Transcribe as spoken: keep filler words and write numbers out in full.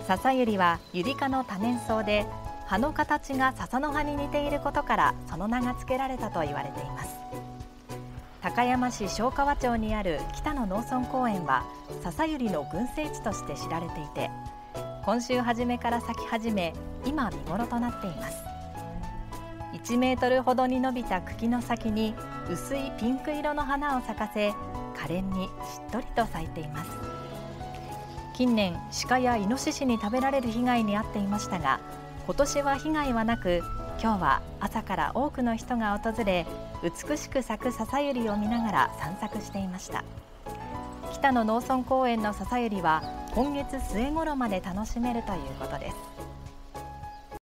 笹百合はユリ科の多年草で、葉の形が笹の葉に似ていることからその名が付けられたと言われています。高山市小川町にある北野農村公園は笹百合の群生地として知られていて、今週初めから咲き始め、今見頃となっています。いちメートルほどに伸びた茎の先に薄いピンク色の花を咲かせ、可憐にしっとりと咲いています。近年、鹿やイノシシに食べられる被害に遭っていましたが、今年は被害はなく、今日は朝から多くの人が訪れ、美しく咲く笹百合を見ながら散策していました。北野農村公園の笹百合は今月末頃まで楽しめるということです。